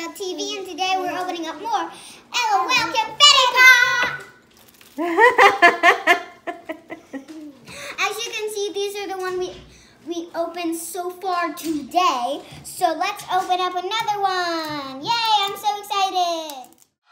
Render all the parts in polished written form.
Annabelle TV, and today we're opening up more LOL Confetti Pop! As you can see, these are the ones we opened so far today. So let's open up another one. Yay, I'm so excited.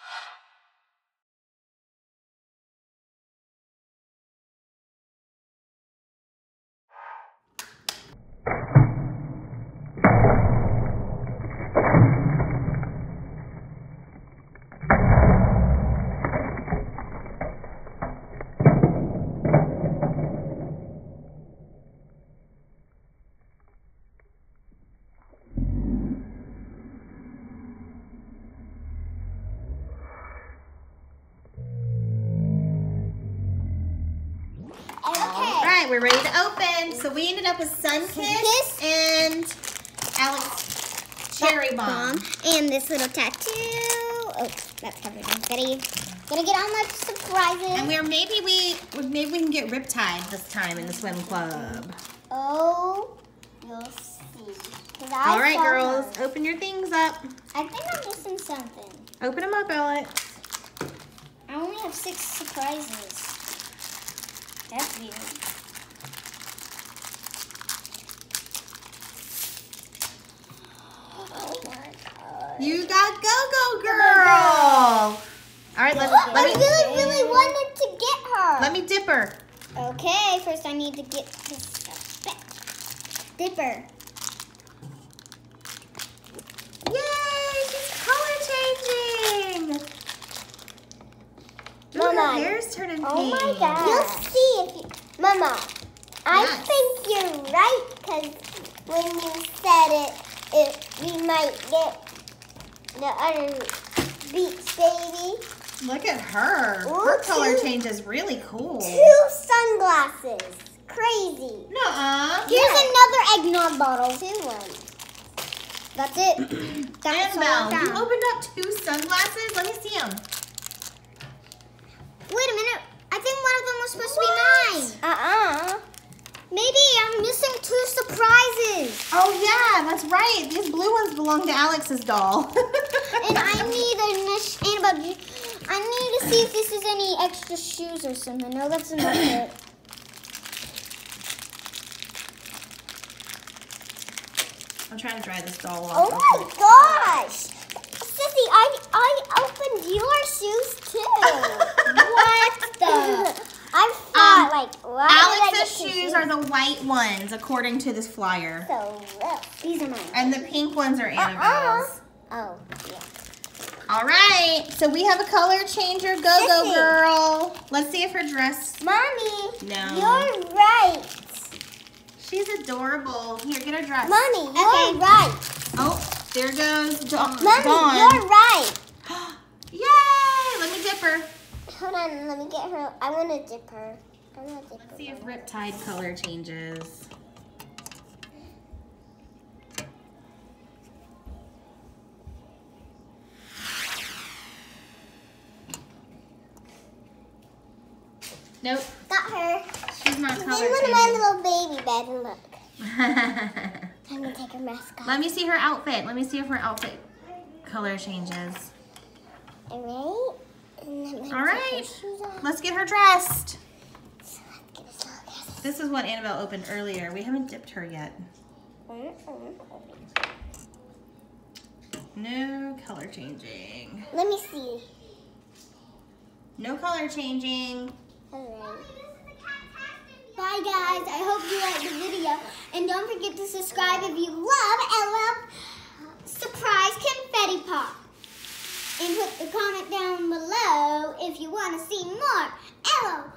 Alright, we're ready to open. So we ended up with Sun-Kiss and Alex Cherry Bomb. And this little tattoo. Oh, that's covered in confetti. Gonna get all my surprises. And maybe we can get Riptide this time in the swim club. Oh, you'll see. Alright, girls, open your things up. I think I'm missing something. Open them up, Alex. I only have 6 surprises. That's weird. Oh my god. You got Go-Go Girl. All right, let me. I really wanted to get her. Let me dip her. Okay, first I need to get this stuff back. Dipper. Yay! She's color changing. Ooh, Mama. her hair's turning pink. Oh my god. You'll see if you... Mama, I Yes. think you're right, because when you said it, we might get the other Beach Baby. Look at her. Ooh, Her color 2 change is really cool. 2 sunglasses. Crazy. Nuh-uh. Here's another eggnog bottle. 2 ones. That's it. That's all I Annabelle, you found. opened up 2 sunglasses? Let me see them. Wait a minute. I think one of them was supposed to be mine. Maybe I'm missing 2 surprises. Oh, yeah, that's right. These blue ones belong to Alex's doll. And I need Annabelle, I need to see if this is any extra shoes or something. No, that's not it. I'm trying to dry this doll off. Oh my gosh! Sissy, I opened your shoes too. What the? I thought why did I Alex's get 2 shoes are the white ones, according to this flyer. So these are mine. And the pink ones are Annabelle's. Oh, yeah. All right, so we have a color changer Go-Go Sissy. Girl. Let's see if her dress... Mommy, No. you're right. She's adorable. Here, get her dress. Mommy, you're right. Oh, there goes Dawn. Mommy, you're right. Yay! Let me dip her. Hold on, let me get her. I want to dip her. Let's see if Riptide color changes. Nope. Got her. She's not She's in color one of changing. my little baby bed. And look. I'm going to take her mask off. Let me see her outfit. Let me see if her outfit color changes. All right. Let's get her dressed. So let's get us all dressed. This is what Annabelle opened earlier. We haven't dipped her yet. No color changing. Let me see. No color changing. Alright. Bye guys. I hope you liked the video. And don't forget to subscribe if you love LOL Surprise Confetti Pop. And put the comment down below if you want to see more LOL